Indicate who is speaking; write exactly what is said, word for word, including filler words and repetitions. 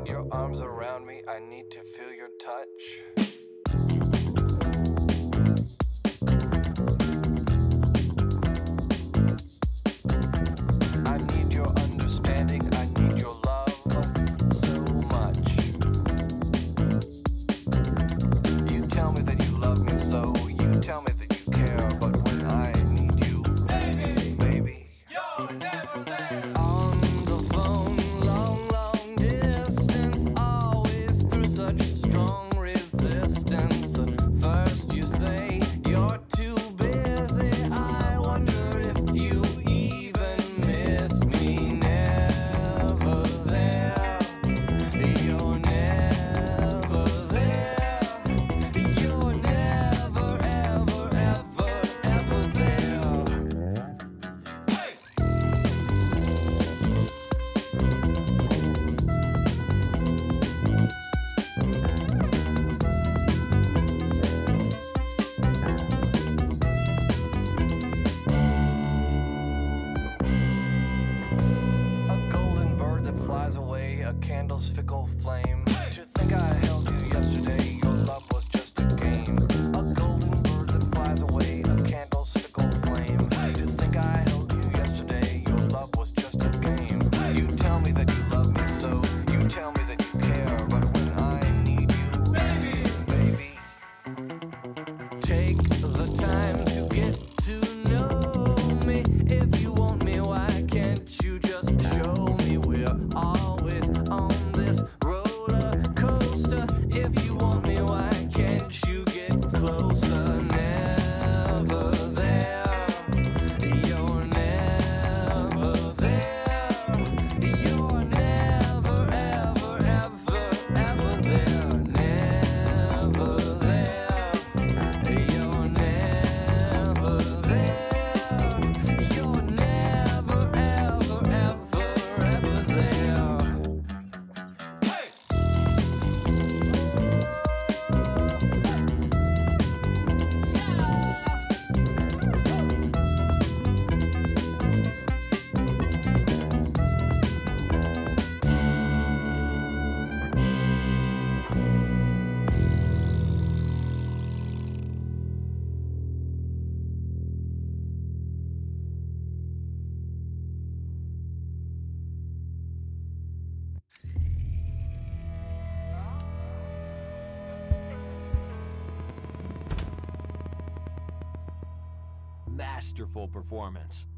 Speaker 1: need your arms around me, I need to feel your touch. I need your understanding, I need your love so much. You tell me that you love me so, you tell me that you care, but when I need you, baby, baby, you're never there. On the phone, long, long distance, always through such strong resistance. First you say you're too busy, I wonder if you even miss me. Never there, you're never there, you're never, ever, ever, ever there. Hey! A golden bird that flies away, a candle's fickle flame. To think I held you yesterday, your love was just a game. A golden bird that flies away, a candle's fickle flame. To think I held you yesterday, your love was just a game. You tell me that you love me so, you tell me that you care, but when I need you, baby, baby, take the time to get to know me. If you want me, why can't you just show me? We're always on this roller coaster. If you want me, why can't you get closer? Never there, you're never there, you're never, ever, ever, ever there. Never there, you're never there, you're never, ever, ever, ever there. Hey!
Speaker 2: Masterful performance.